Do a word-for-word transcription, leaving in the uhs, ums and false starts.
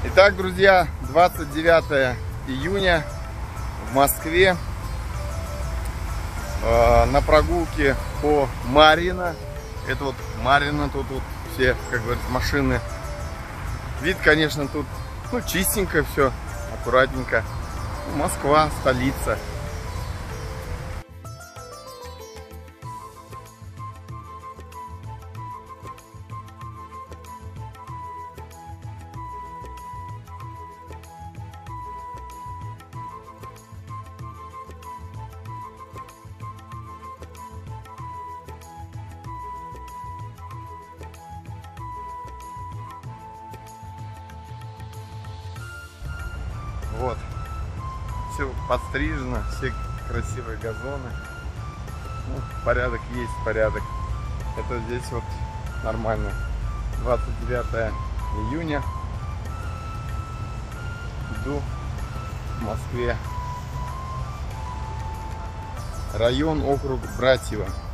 Итак, друзья, двадцать девятое июня в Москве э, на прогулке по Марьино. Это вот Марьино, тут вот все, как говорится, машины. Вид, конечно, тут ну, чистенько все, аккуратненько. Москва, столица. Вот, все подстрижено, все красивые газоны. Ну, порядок есть, порядок. Это здесь вот нормально. двадцать девятое июня. Иду в Москве. Район, округ Братьево.